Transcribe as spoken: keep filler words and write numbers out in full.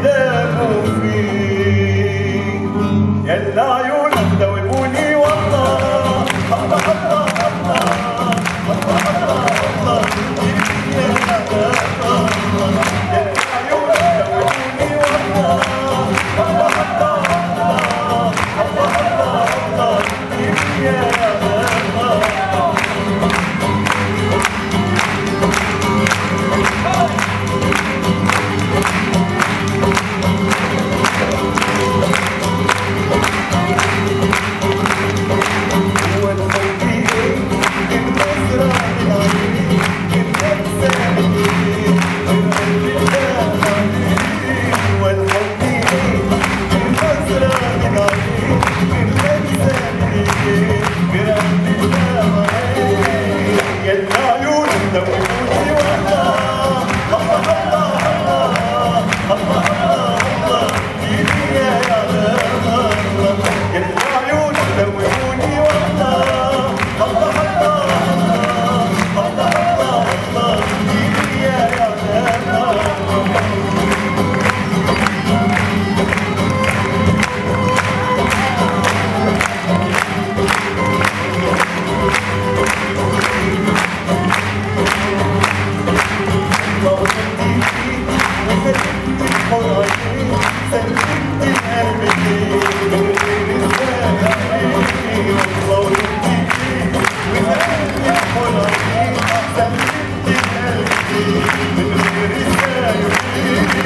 دابوا فيه يلا عيونك دوبوني والله الله الله الله الله الله الله يا الله يلا عيونك دوبوني والله الله الله الله الله الله يا الله Thank you.